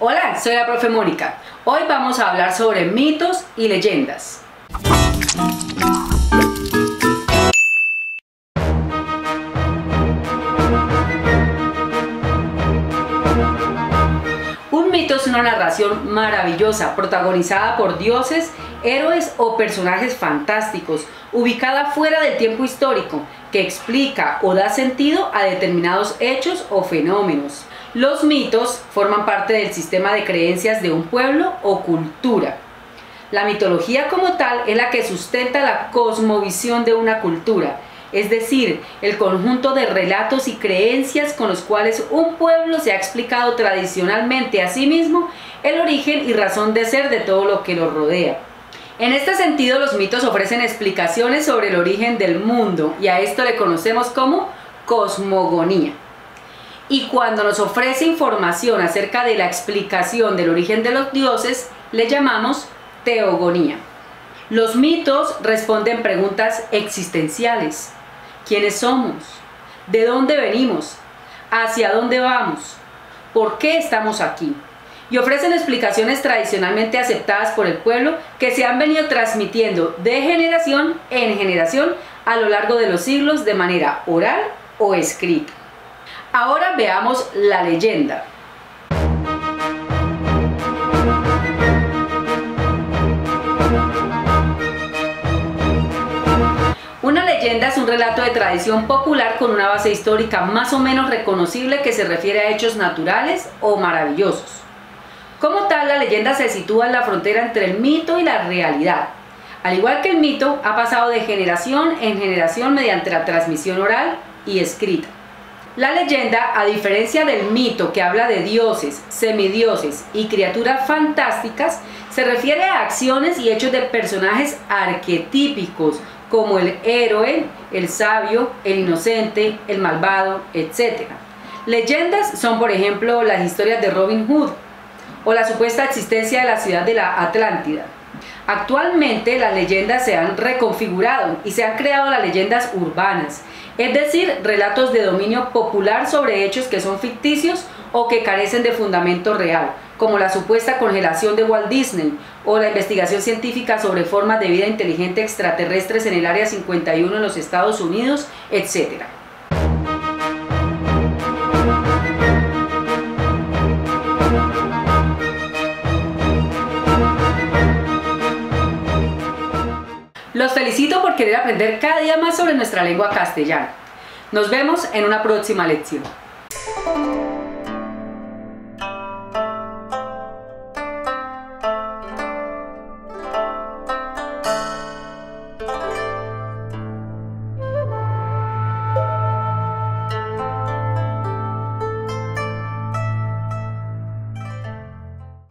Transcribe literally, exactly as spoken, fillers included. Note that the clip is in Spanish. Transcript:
Hola, soy la profe Mónica. Hoy vamos a hablar sobre mitos y leyendas. Un mito es una narración maravillosa, protagonizada por dioses, héroes o personajes fantásticos, ubicada fuera del tiempo histórico, que explica o da sentido a determinados hechos o fenómenos. Los mitos forman parte del sistema de creencias de un pueblo o cultura. La mitología como tal es la que sustenta la cosmovisión de una cultura, es decir, el conjunto de relatos y creencias con los cuales un pueblo se ha explicado tradicionalmente a sí mismo el origen y razón de ser de todo lo que lo rodea. En este sentido, los mitos ofrecen explicaciones sobre el origen del mundo y a esto le conocemos como cosmogonía. Y cuando nos ofrece información acerca de la explicación del origen de los dioses, le llamamos teogonía. Los mitos responden preguntas existenciales. ¿Quiénes somos? ¿De dónde venimos? ¿Hacia dónde vamos? ¿Por qué estamos aquí? Y ofrecen explicaciones tradicionalmente aceptadas por el pueblo que se han venido transmitiendo de generación en generación a lo largo de los siglos de manera oral o escrita. Ahora veamos la leyenda. Una leyenda es un relato de tradición popular con una base histórica más o menos reconocible que se refiere a hechos naturales o maravillosos. Como tal, la leyenda se sitúa en la frontera entre el mito y la realidad. Al igual que el mito, ha pasado de generación en generación mediante la transmisión oral y escrita. La leyenda, a diferencia del mito que habla de dioses, semidioses y criaturas fantásticas, se refiere a acciones y hechos de personajes arquetípicos como el héroe, el sabio, el inocente, el malvado, etcétera. Leyendas son, por ejemplo, las historias de Robin Hood o la supuesta existencia de la ciudad de la Atlántida. Actualmente las leyendas se han reconfigurado y se han creado las leyendas urbanas, es decir, relatos de dominio popular sobre hechos que son ficticios o que carecen de fundamento real, como la supuesta congelación de Walt Disney o la investigación científica sobre formas de vida inteligente extraterrestres en el Área cincuenta y uno en los Estados Unidos, etcétera. Los felicito por querer aprender cada día más sobre nuestra lengua castellana. Nos vemos en una próxima lección.